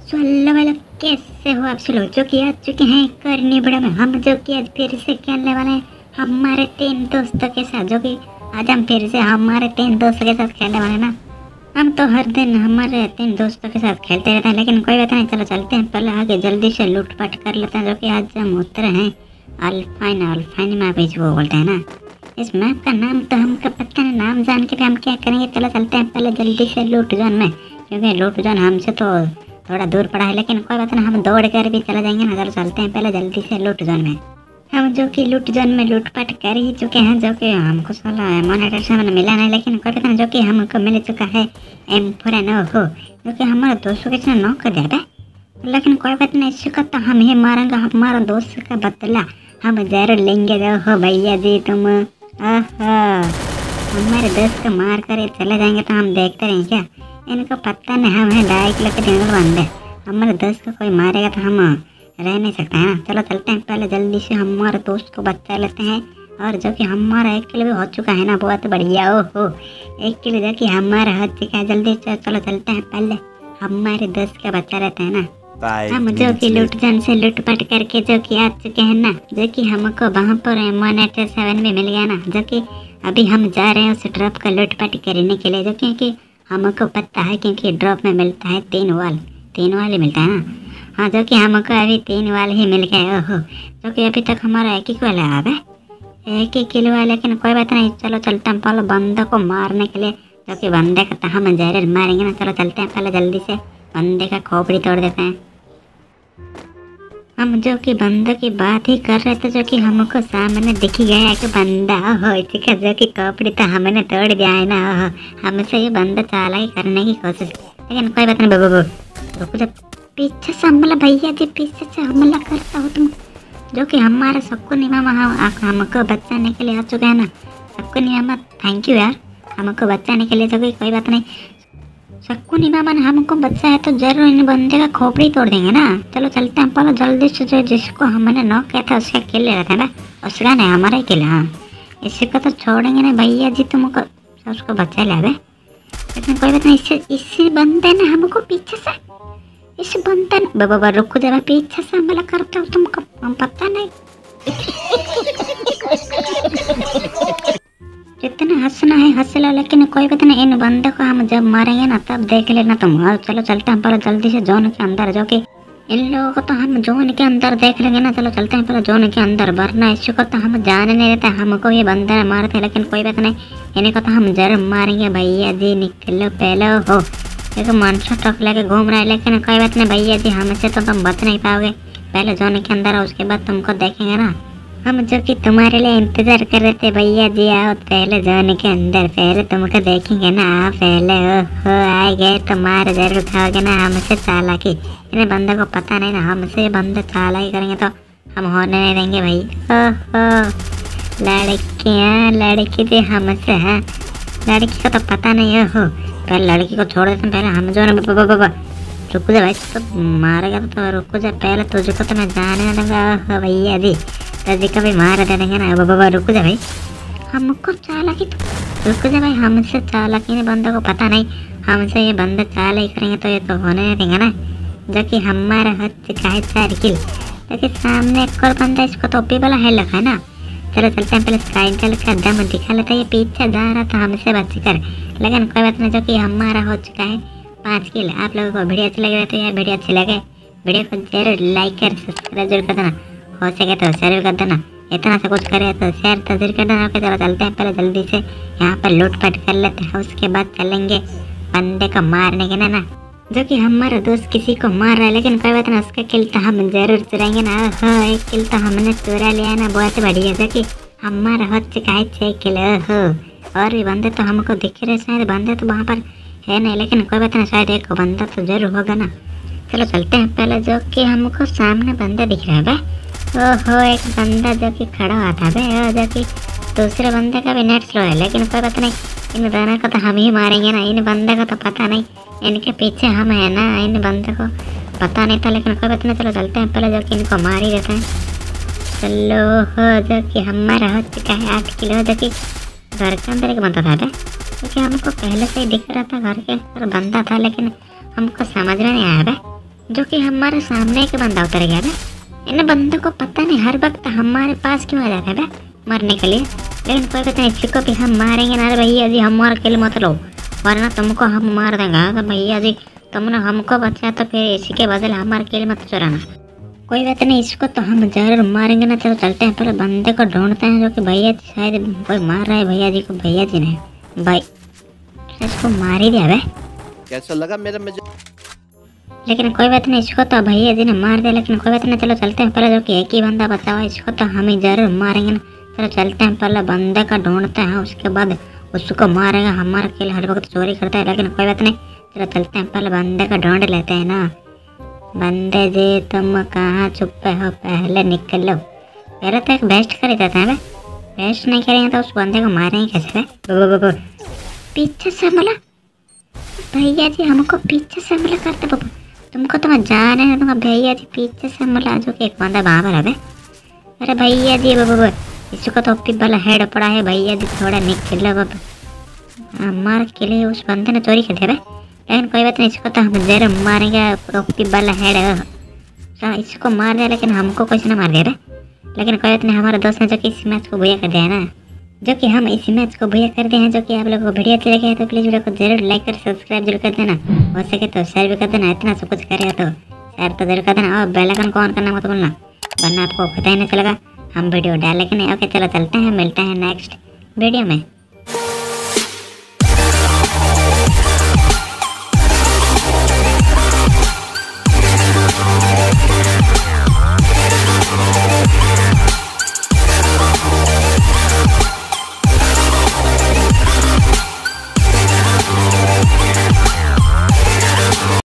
सोल्लो वाला कैसे हो आप लोग जो कि आ चुके हैं करनी बड़ा में। हम जो कि आज फिर से खेलने वाले हैं हमारे 3 दोस्तों के साथ, जो कि आज हम फिर से हमारे 3 दोस्तों के साथ खेलने वाले हैं ना। हम तो हर दिन हमारे 3 दोस्तों के साथ खेलते रहते हैं, लेकिन कोई बात नहीं, चलो चलते हैं पहले आगे जल्दी से लूटपाट कर लेते हैं। जो कि आज हम उतरे हैं अल्फाइन मैप वो बोलते हैं ना। इस मैप का नाम तो हमको पता नहीं, नाम जान के भी हम क्या करेंगे। चलो चलते हैं पहले जल्दी से लूट जोन में, क्योंकि लूट जोन हमसे तो थोड़ा दूर पड़ा है, लेकिन कोई बात नहीं, हम दौड़ कर भी चले जाएंगे ना। चलो चलते हैं पहले जल्दी से लूट जोन में। हम जो कि लूट जोन में लूटपाट कर ही चुके हैं, जो कि हमको साला मोनेटाइजेशन मिला नहीं, लेकिन कोई बात नहीं, जो कि हमको मिल चुका है M4N हो, जो कि हमारे दोस्तों के साथ नॉक कर दिया। लेकिन कोई बात नहीं, इसको तो हम ही मारेंगे, हमारा दोस्त का बदला हम जरूर लेंगे। जो हो भैया जी तुम हमारे दोस्त को मार कर चले जाएंगे तो हम देखते रहेंगे क्या? इनको पता नहीं हम हैं डायरेक्ट लेकर जंगल बंद है। हमारे दोस्त को कोई मारेगा तो हम रह नहीं सकते हैं ना। चलो चलते हैं पहले जल्दी से हमारे दोस्त को बचा लेते हैं। और जो कि हमारा 1 किलो भी हो चुका है ना, बहुत बढ़िया। ओहो 1 किलो जो कि हमारा हो चुका है। जल्दी से चलो चलते हैं पहले हमारे दोस्त का बचा लेते हैं ना। हम जो कि लूट जान से लूटपाट करके जो कि आ चुके हैं ना, जो कि हमको वहाँ पर M187 भी मिल गया ना। जो कि अभी हम जा रहे हैं उस ड्रॉप का लूटपाट करने के लिए, जो कि हमको पता है क्योंकि ड्रॉप में मिलता है 3 वाल ही मिलता है ना। हाँ जो कि हमको अभी 3 वाल ही मिल गए। ओहो जो कि अभी तक हमारा 1 वाला है, 1 किलो है। लेकिन कोई बात नहीं, चलो चलते हैं पहले बंदे को मारने के लिए, जो कि बंदे का तो हम जरूर मारेंगे ना। चलो चलते हैं पहले जल्दी से बंदे का खोपड़ी तोड़ देते हैं। हम जो कि बंदे की बात ही कर रहे थे, जो कि हमको सामने दिख गया एक बंदा हो इसका, जो कि खोपड़ी तो हमने तोड़ दिया है ना। हमसे ये बंदा चालाकी करने की कोशिश, लेकिन कोई बात नहीं। बाबू रुको, जब पीछे से हमला भैया जी, पीछे से हमला करता हो तुम। जो कि हमारे सबको निमामा हमको बचाने के लिए आ चुके हैं ना। सबको निमामा थैंक यू यार, हमको बचाने के लिए। जो कि कोई बात नहीं, सबको निमामा ने हमको बचा है तो जरूर इन बंदे का खोपड़ी तोड़ देंगे ना। चलो चलते हैं पहले जल्दी से। जो जिसको हमने नॉक किया था उसका किल ले रहा था ना, उसका नहीं हमारा ही किल। हाँ इसको तो छोड़ेंगे नहीं भैया जी, तुमको उसको बचा ले। लेकिन कोई बात नहीं, इसी बंदे ने हमको पीछे से, इस बंदे ने बाबा रुको जरा, पीछे से हमला करते हो तुमको हम पता नहीं। जितना हंसना है हंस लो, लेकिन कोई बात नहीं, इन बंदे को हम जब मारेंगे ना तब देख लेना तुम। और चलो चलते हैं पहले जल्दी से जोन के अंदर, जो कि इन लोगों को तो हम जोन के अंदर देख लेंगे ना। चलो चलते हैं पहले जोन के अंदर, वरना इसको तो हम जाने नहीं देते। हमको ये बंदे मारते, लेकिन कोई बात नहीं, इनको तो हम जरूर मारेंगे भैया जी। निकलो पहले। हो एक मनसा ट्रक लेके घूम रहा है, लेकिन कोई बात नहीं भैया जी, हमसे तो तुम बच नहीं पाओगे। पहले जोन के अंदर, उसके बाद तुमको देखेंगे ना। हम जो कि तुम्हारे लिए इंतजार कर रहे थे भैया जी, आओ पहले जोन के अंदर, पहले तुमको देखेंगे ना। आओ पहले। ओहो आ गए, तुम्हारे जरूर खाओगे ना हमसे चालाकी। इन्हें बंदे को पता नहीं ना, हमसे बंदे चालाकी करेंगे तो हम होने नहीं देंगे भाई। ओहो लड़कियाँ, लड़की भी हमसे है, लड़की को तो पता नहीं है। हो पहले लड़की को छोड़ देते हैं, पहले हम जो ना। रुको जा भाई, तो मारेगा तो रुको जा, पहले तुझको तो मैं जाने दूंगा भैया जी, तुझे कभी मार दे देंगे ना। बाबा रुको जा भाई, हमको चालाकी तो रुको जा भाई, हमसे चालाकी नहीं, बंदे को पता नहीं हमसे ये बंदे चालाकी करेंगे तो ये तो होने नहीं देंगे ना। जो कि हमारा हो चुका है 4 किल, लेकिन सामने एक और बंदा, इसको तो ओपी वाला है लगा है ना। चलो चलते हैं पहले साइकिल का दम दिखा लेते हैं। ये पीछे जा रहा था हमसे बच कर, लेकिन कोई बात नहीं। जो कि हमारा हो चुका है 5 किल। आप लोगों को वीडियो अच्छी लग रही तो यार वीडियो अच्छी लगे वीडियो को जरूर लाइक कर सब्सक्राइब जरूर कर देना, हो सके तो शेयर कर देना। इतना सा कुछ करे तो शेयर तो जरूर कर देना। चलो चलते हैं पहले जल्दी से यहाँ पर लूटपाट कर लेते हैं, उसके बाद चलेंगे बंदे को मारने के ना। जो कि हमारा दोस्त किसी को मार रहा है, लेकिन कोई बात ना, उसका किल तो हम जरूर चुराएंगे ना। हाँ 1 किल तो हमने चुरा लिया ना, बहुत बढ़िया। जो कि हमारा हो चुका है 6 किल। और भी बंदे तो हमको दिख रहे, शायद बंदे तो वहाँ पर है नहीं, लेकिन कोई बात नहीं, शायद एक बंदा तो जरूर होगा ना। चलो चलते हैं पहले। जो कि हमको सामने बंदा दिख रहा है भाई। ओहो एक बंदा जो कि खड़ा हुआ था भाई, जो कि दूसरे बंदे का भी नेट स्लो है, लेकिन कोई बात नहीं, इन दोनों को तो हम ही मारेंगे ना। इन बंदे को तो पता नहीं, इनके पीछे हम है ना, इन बंदे को पता नहीं था, लेकिन कोई बात नहीं। चलो चलते हैं पहले, जो कि इनको मार ही देते हैं। चलो हो जो कि हमारा हो चुका है 8 किलो। जो कि घर के अंदर एक बंदा था क्योंकि हमको पहले से ही दिख रहा था घर के अंदर बंदा था, लेकिन हमको समझ में नहीं आया भाई जो कि हमारे सामने एक बंदा उतर गया बे। इन बंदों को पता नहीं हर वक्त हमारे पास क्यों आ जाता है बे मरने के लिए। लेकिन कोई पता नहीं, इसको भी हम मारेंगे ना। भैया जी हमारा किल मत लो वरना तुमको हम मार देंगे। तो भैया जी तुमने हमको बचाया तो फिर इसी के बदले हमारा किल मत चुराना। कोई बात नहीं, इसको तो हम जरूर मारेंगे ना। चलो चलते हैं, पहले बंदे को ढूंढते हैं जो कि भैया जी शायद कोई मार रहा है भैया जी को। भैया जी ने भाई इसको मार ही दिया बे। कैसा लगा मेरा मजा? लेकिन कोई बात नहीं, इसको तो भैया जी ने मार दिया। लेकिन कोई बात नहीं, चलो चलते हैं पहले, जो कि एक ही बंदा बचा हुआ है, इसको तो हम ही जरूर मारेंगे ना। चलो चलते हैं, पहले बंदे का ढूंढते हैं, उसके बाद उसको मारेंगे। हमारा किल हर वक्त चोरी करता है। लेकिन कोई बात नहीं, चलो चलते हैं, पहले बंदे का ढूंढ लेते हैं ना। बंदे जी तुम कहाँ छुपे हो, पहले निकलो। पहले तो एक बेस्ट कर ही देते हैं बे। बेस्ट नहीं करेंगे तो उस बंदे को मारेंगे कैसे बे? पीछे से हमला भैया जी, हमको पीछे से हमला करते बाबू। तुमको तो मैं जाने नहीं दूंगा भैया जी, पीछे से हमला। जो कि एक बंदा वहाँ पर है बे। अरे भैया जी बाबू इसको तो वाला हेड पड़ा है भैया जी, थोड़ा निकलो बाबू। हमारे के लिए उस बंदे ने चोरी कर दिया बे। लेकिन कोई बात नहीं, इसको तो हम जरूर मारेंगे। ओपी वाला हेड इसको मार दिया, लेकिन हमको कुछ ना मार दिया बे। लेकिन कोई बात नहीं, हमारे दोस्त ने जो कि इस मैच को भैया कर दिया है ना, जो कि हम इस मैच को भैया करते हैं। जो कि आप लोगों को वीडियो अच्छी लगे तो प्लीज़ वीडियो को जरूर लाइक कर सब्सक्राइब जरूर कर देना। हो सके तो शेयर भी कर देना। इतना सब कुछ करेगा तो शेयर तो जरूर कर देना, और बेल आइकन को ऑन करना मत भूलना, वरना आपको पता ही नहीं चलेगा हम वीडियो डाले कि नहीं। ओके चलो चलते हैं, मिलते हैं नेक्स्ट वीडियो में।